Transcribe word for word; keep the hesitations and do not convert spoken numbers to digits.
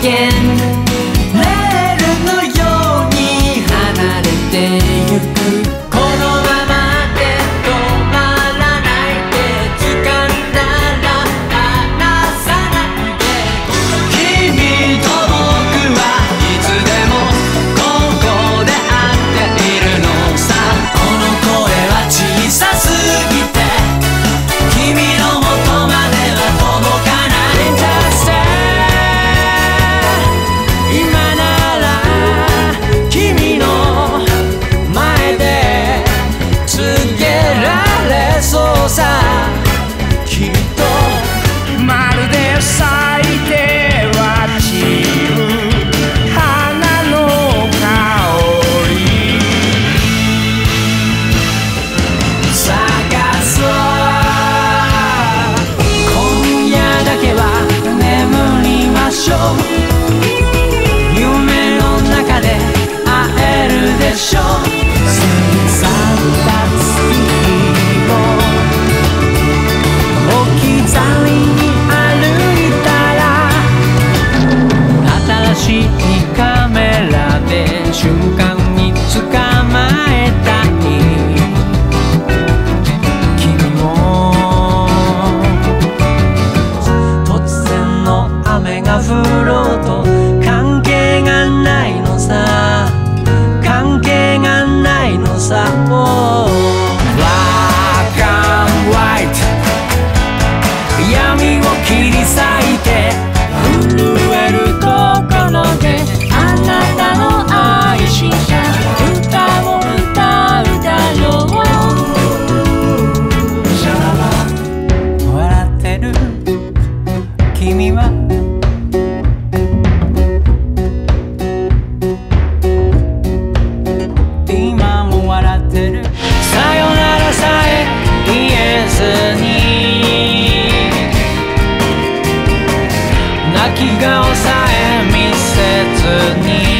間レールのように離れてゆくこのままで止まらないで掴んだら離さないで君と僕はいつでもここで会っているのさこの声は小さすぎて君の元までは届かない今なら君の前で告げられそうさきっとまるで咲いては散る花の香り探そう今夜だけは眠りましょう夢の中で会えるでしょう過ぎ去った月を置き去りに歩いたら新しいカメラで瞬間に捕まえたい君も突然の雨が降ろうと関係がないのさ関係がないのさもう Black and white 闇を切り裂いて震える心であなたの愛した歌を歌うだろう笑ってる君は今も笑ってるさよならさえ言えずに泣き顔さえ見せずに